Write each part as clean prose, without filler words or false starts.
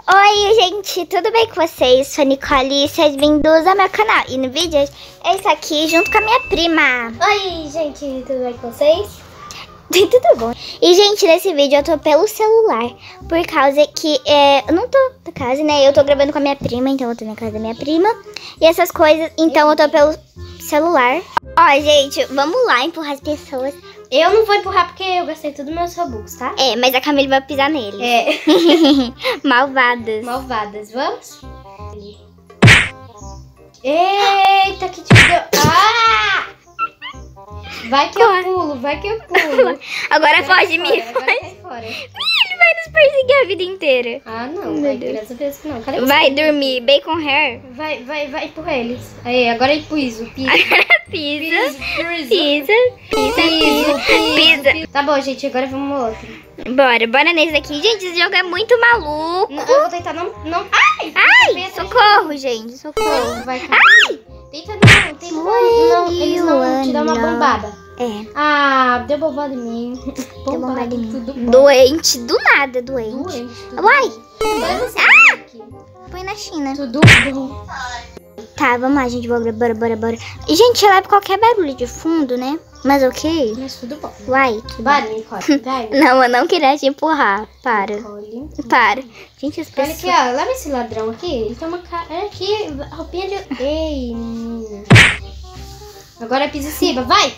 Oi, gente, tudo bem com vocês? Sou a Nicole e sejam bem-vindos ao meu canal. E no vídeo é isso aqui junto com a minha prima. Oi, gente, tudo bem com vocês? Tudo bom. E, gente, nesse vídeo eu tô pelo celular, por causa que eu não tô na casa, né? Eu tô gravando com a minha prima, então eu tô na casa da minha prima. E essas coisas, então eu tô pelo celular. Ó, gente, vamos lá empurrar as pessoas. Eu não vou empurrar porque eu gastei tudo meus Robux, tá? É, mas a Camila vai pisar neles. É. Malvadas. Malvadas, vamos? Eita, que te deu... Ah! Vai que eu pulo, vai que eu pulo. Agora foge, Mi. Agora sai fora. Ele vai nos perseguir a vida inteira. Ah, não, vai, graças a Deus que não. Cadê Vai você? dormir, bacon hair. Vai, empurra eles. Aí, agora é piso, piso. Pisa. Tá bom, gente, agora vamos no outro. Bora nesse daqui. Gente, esse jogo é muito maluco. Eu vou tentar não... Ai, socorro, gente, socorro. Vai cair. Tenta não, eles não te dão uma bombada. É, Ah, deu bombada em mim. deu bombada em mim. Tudo bom. Doente, do nada, doente. Uai. Agora você aqui. Põe na China. Tudo bom. Tá, vamos lá, gente, bora. E, gente, leva qualquer barulho de fundo, né? Mas ok? Mas tudo bom. Uai. Bora, Nicole. Vai. Não, eu não queria te empurrar. Para. Nicole. Para. Gente, as Olha pessoas... aqui, ó. Leva esse ladrão aqui. Ele tem uma cara... Olha aqui, roupinha de... Ei, menina. Agora pisa em cima. Vai.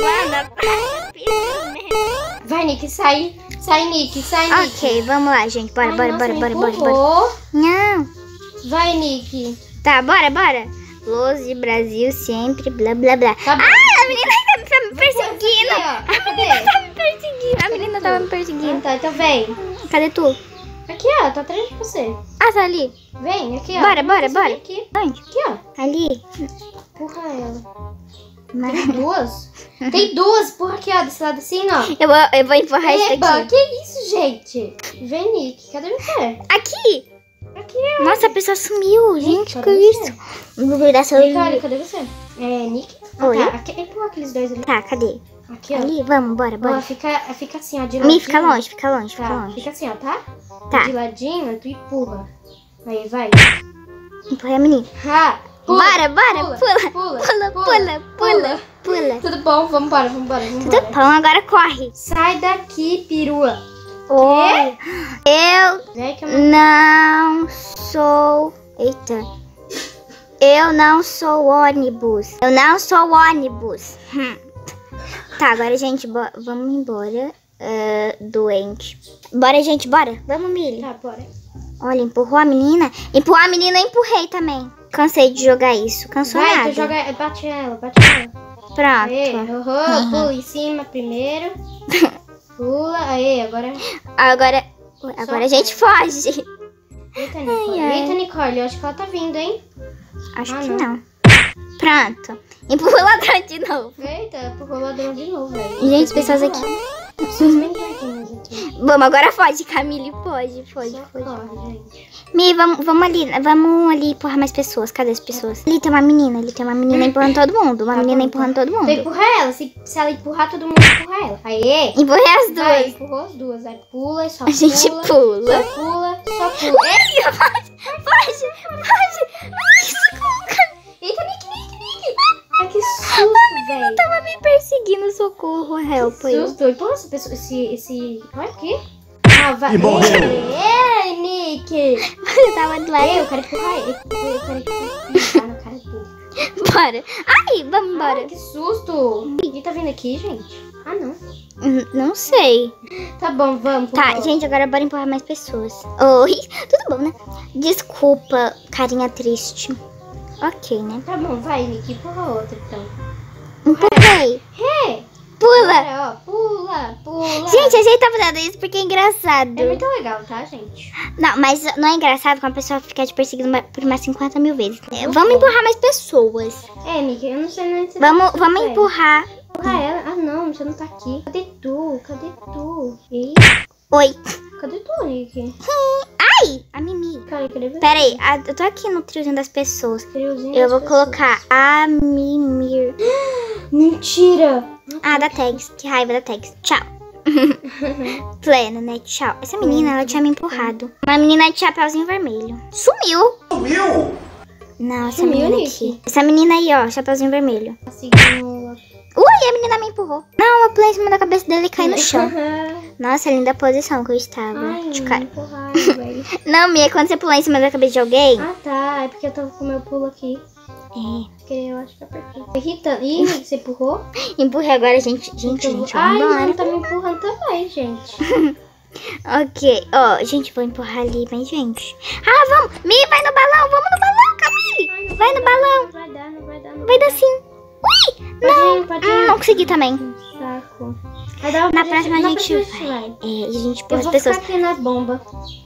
Vai, Nick. Sai. Sai, Nick. Ok, vamos lá, gente. Bora. Empurrou. Não. Vai, Nick. Tá, bora. Luz de Brasil sempre, blá, blá, blá. Tá bom. Ah, a menina tá me perseguindo. Aqui, ó. Cadê? A menina tava me perseguindo. Tá, então vem. Cadê tu? Aqui, ó. Tô atrás de você. Ah, tá ali. Vem, aqui, ó. Bora. Aqui. Onde? Aqui, ó. Ali. Empurra ela. Mas... Tem duas? Tem duas. Empurra aqui, ó. Desse lado assim, ó. Eu vou empurrar isso Eba, aqui. que isso, gente? Vem, Nick. Cadê você? Aqui. Aqui, ó. Nossa, a pessoa sumiu, gente. cadê Que você? isso? Vou virar seu... Nicole, cadê você? É, Nick? Oi? Tá, aqui, empurra aqueles dois ali. Tá, cadê? Aqui, ó. Ali, vamos, bora. Ó, fica assim, ó, de Mi, ladinho. fica longe. Tá, fica assim, ó, tá? Tá. De ladinho, tu empurra. Aí, vai. Empurrei a menina. Ha! Bora, pula. Tudo bom, vambora. Tudo bom, agora corre. Sai daqui, perua. Oi. Eu Vem que eu não sou... Eita. Eu não sou ônibus. Tá, agora, gente, vamos embora. Doente. Bora, gente, bora. Vamos, Mili. Tá, bora. Olha, empurrou a menina. Empurrou a menina, eu empurrei também. Cansei de jogar isso. Cansou Vai, nada. tu joga, bate ela. Pronto. Aê, pula em cima primeiro. Pula, aí, agora... Agora a gente foge. Eita, Nicole. Ai. Eita, Nicole, eu acho que ela tá vindo, hein? Acho Ah, que não. não. Pronto. Empurrou o ladrão de novo. Eita, empurrou o ladrão de novo, velho. Gente, as pessoas aqui. Pessoas bem doidinhas aqui. Vamos, agora foge, Camille. Foge. Corre, gente. Mi, vamos ali empurrar mais pessoas. Cadê as pessoas? Ali tem uma menina empurrando todo mundo. Tu empurra ela, se ela empurrar, todo mundo empurra ela. Aê! Empurrei as duas. Vai, empurrou as duas. Aí pula, só A gente pula. Só pula. Ai, foge. Eita, Nick. Ai, que susto, velho. Tava me perseguindo, socorro, help. Susto. Empurra essa pessoa, esse... Olha aqui. Ah, vai. E morreu. Ei, Nick. Eu tava do lado. Eu quero empurrar ele. Eu quero empurrar na cara dele. Bora. Ai, vamos embora. Ai, que susto. Ele tá vindo aqui, gente? Ah, não. Não sei. Tá bom, vamos. Tá, gente, agora bora empurrar mais pessoas. Oi, tudo bom, né? Desculpa, carinha triste. Ok, né? Tá bom, vai, Nick. Empurra outra, então. Empurrei. Pula. Agora, ó, pula. Gente, a gente tá fazendo isso porque é engraçado. É muito legal, tá, gente? Não, mas não é engraçado quando a pessoa fica te perseguindo por umas 50 mil vezes. Vamos empurrar mais pessoas. É, Nick, eu não sei nem se Vamos empurrar. Empurrar ela. Ah, não, você não tá aqui. Cadê tu? Ei, Oi. cadê tu, Nick? Ai, a Mimi. Cadê você? Pera aí, eu tô aqui no triozinho das pessoas. Triozinho Eu das vou pessoas. colocar a Mimir. Mentira! Ah, da Tags. Que raiva da Tags. Tchau. Pleno, né? Tchau. Essa menina, ela tinha me empurrado. Uma menina de chapeuzinho vermelho. Sumiu! Não, essa Sumiu, menina Nick? aqui. Essa menina aí, ó, chapeuzinho vermelho. Seguindo. Ui, a menina me empurrou. Não, eu pulei em cima da cabeça dele e caí no chão. Nossa, linda posição que eu estava. Ai, de cara. empurrar, velho. Não, Mia, quando você pulou em cima da cabeça de alguém... Ah, tá. É porque eu tava com o meu pulo aqui. É. Porque eu acho que eu apertei. Irritando. Ih, você empurrou? Empurrei agora, gente. Gente, Ai, vambora. não, tá me empurrando também, gente. Ok, ó, gente, vou empurrar ali, mas, gente... Ah, vamos! Mia, vai no balão, vamos no balão, Camille! Vai no balão. Não vai dar, não vai dar. Vai dar sim. Ui! Não! Pode ir. Não consegui também. Saco. Vai dar Na próxima a gente vai. É, gente, Eu pôr as vou pessoas... ficar aqui nas bombas.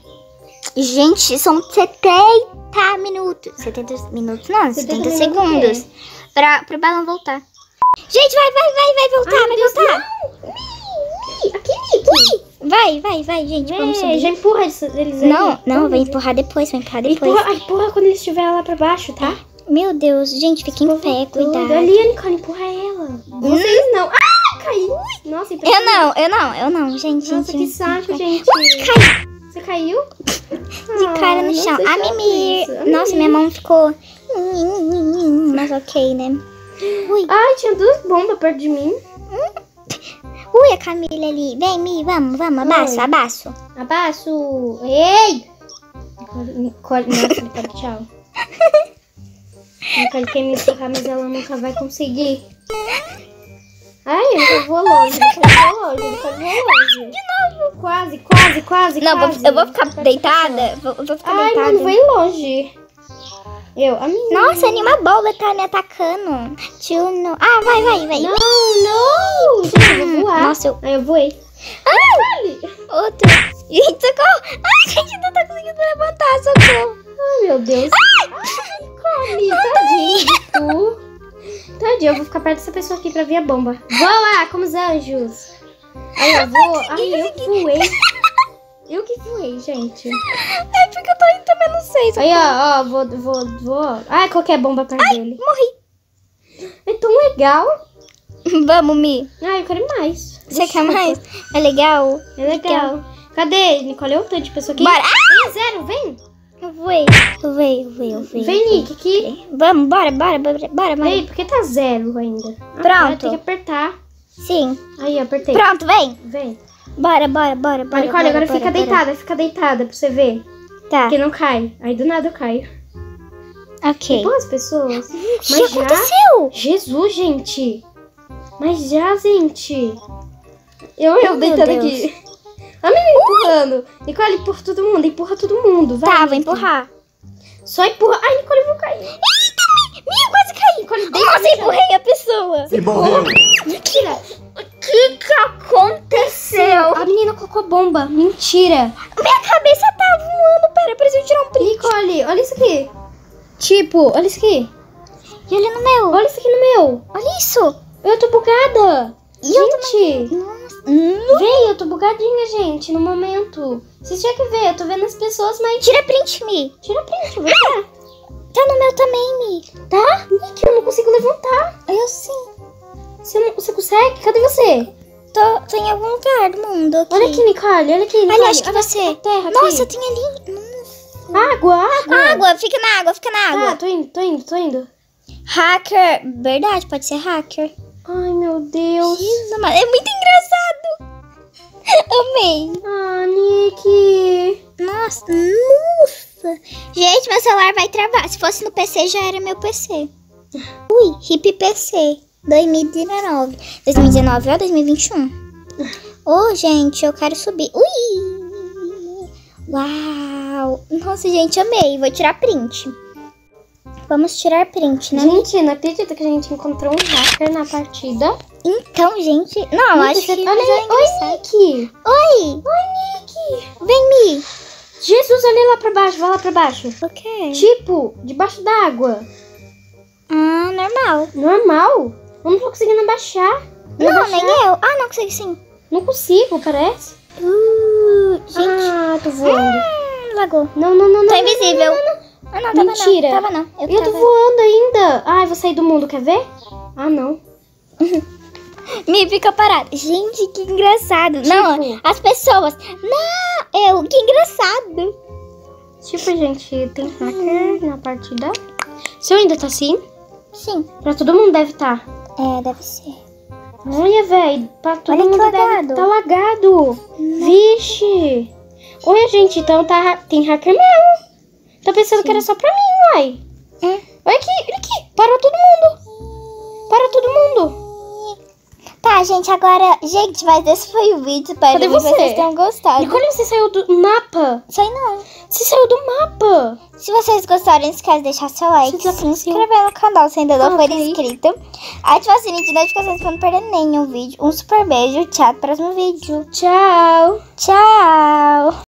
Gente, são 70 minutos. 70 minutos, não, 70 minutos segundos. Pro balão voltar. Gente, vai voltar, Ai, vai Deus, voltar. Aqui, Nick. Vai, gente, vamos É, subir. já empurra eles aí. Não, vai empurrar depois, Empurra quando eles estiverem lá pra baixo, tá? Meu Deus, gente, fica em pé, cuidado. Ali, a Nicole, empurra ela. Vocês não. Ah, caiu. Nossa, Eu não, gente. Nossa, que saco, gente. Cai Você caiu? de cara no chão. A Mimi. Isso. Nossa, minha mão ficou... Mas ok, né? Ui. Ai, tinha duas bombas perto de mim. Ui, a Camila ali. Vem, Mi, vamos, abaixo. Abaixo. Ei! Nicole, nossa, Nicole, tchau. Nicole quer me empurrar, mas ela nunca vai conseguir. Ai, eu nunca vou longe. De novo. Quase. Não, eu vou ficar deitada. Vou ficar Ai, deitada. mano, vai longe. A minha. Nossa, anima bola tá me atacando. Tio, não. Ah, vai. Não. Gente, eu vou voar. Nossa, Aí eu voei. Ai, outro. Gente, socorro. Ai, gente, não tá conseguindo levantar, socorro. Ai, meu Deus. Come, tadinho. Tadinho, eu vou ficar perto dessa pessoa aqui pra ver a bomba. Voa, como os anjos. Aí eu vou. Ai, eu voei. Eu que voei, gente. É porque eu tô indo também, não sei. Aí, ó, vou. Ai, qualquer bomba perto dele. Morri. É tão legal. Vamos, Mi. Ai, eu quero mais. Você quer mais? É legal? É legal. Cadê, Nicole? Eu tô de pessoa aqui. Bora. Tem zero, vem. Eu voei. Vem, Nick, aqui. Vamos, bora, mãe. Vem, porque tá zero ainda. Pronto. Agora tem que apertar. Sim. Aí, eu apertei. Pronto, vem. Vem. Bora. Nicole, agora fica deitada pra você ver. Tá, Que não cai. Aí do nada eu caio. ok. Boas pessoas. O que Mas já? aconteceu? Jesus, gente. Mas já, gente. Eu Meu deitando Deus. aqui. A menina empurrando. Nicole, empurra todo mundo. Vai, Tá, vou Nick. empurrar. Só empurra. Ai, Nicole, eu vou cair. Minha, quase caí. Nicole, deita Nossa, no chão. empurrei a pessoa. E morreu. Mentira. O que aconteceu? A menina colocou bomba. Mentira. Minha cabeça tá voando. Pera, eu preciso tirar um print. Nicole, olha isso aqui. Tipo, olha isso aqui. E olha no meu. Olha isso aqui no meu. Olha isso. Eu tô bugada. E eu Gente. Nossa. Vem, eu tô bugadinha, gente, no momento. Vocês tinham que ver, eu tô vendo as pessoas, mas... Tira print, Mi. Tira print, vem cá. Tá no meu também, Mi. Tá? Nick, eu não consigo levantar. Eu sim. Você consegue? Cadê você? Tô em algum lugar do mundo aqui. Olha aqui, Nicole, olha aqui, Nicole. Olha, acho que você. Terra aqui. Nossa, tem ali. Nossa. Água. Água, fica na água. Tá, tô indo. Hacker. Verdade, pode ser hacker. Ai, meu Deus. Jesus, mano, é muito engraçado. Amei. Ah, Nick. Nossa. Gente, meu celular vai travar. Se fosse no PC, já era meu PC. Ui, hip PC. 2019. 2019 ou 2021? Ô, gente, eu quero subir. Ui. Uau. Nossa, gente, amei. Vou tirar print. Vamos tirar print, né? Gente, não acredito que a gente encontrou um hacker na partida. Então, gente... Não, Nick, acho que... olha, já é engraçado. oi, Nick. Oi. Nick. Vem, Mi. Jesus, olha lá pra baixo, vai lá pra baixo. O quê? Tipo, debaixo d'água. Ah, normal. Normal? Eu não tô conseguindo baixar. Não, nem eu. Ah, não consegui sim. Não consigo, parece. Gente. Ah, tô voando. Lagou. Não. Tô invisível. Ah, não, tava Mentira. não. Tava não. Eu tô voando ainda. Ai, vou sair do mundo, quer ver? Ah, não. Me fica parado. Gente, que engraçado. Não, as pessoas. Não, que engraçado. Tipo, gente, tem hacker na partida. Seu ainda tá assim? Sim. Pra todo mundo deve estar. É, deve ser. Olha, velho. Pra todo Olha que mundo lagado. deve tá lagado. Vixe. Olha, gente, então tem hacker mesmo. Tô pensando que era só pra mim, uai. Olha aqui. Parou todo mundo. Para todo mundo. Tá, gente, agora... Gente, mas esse foi o vídeo. Espero Cadê que você? vocês tenham gostado. Nicole, você saiu do mapa. Sei não. Você saiu do mapa. Se vocês gostarem, não esquece de deixar seu like, Você se inscrever no canal se ainda não for Ok. inscrito. Ativa o sininho de notificações pra não perder nenhum vídeo. Um super beijo. Tchau, até o próximo vídeo. Tchau. Tchau.